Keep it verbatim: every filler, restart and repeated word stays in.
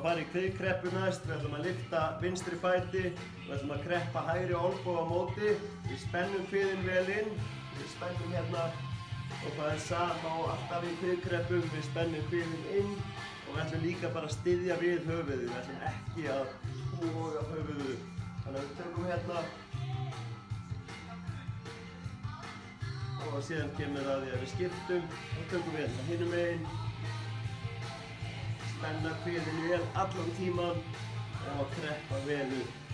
fara í kviðkreppu næst. Við ætlum að lyfta vinstri fæti. Við ætlum að kreppa hægri olnbog á móti. Við spennum kviðinn vel inn. Við spennum hérna. Og það er sama og alltaf í kviðkreppum. Við spennum kviðinn inn. Og við ætlum líka bara að styðja við höfuðið. Við ætlum ekki að toga höfuðið. Þannig að við tökum hérna. Og síðan kemur það því að við skiptum. Og tökum við hérna hinum megin. Spenna kviðinn vel allan tíman og kreppa vel upp.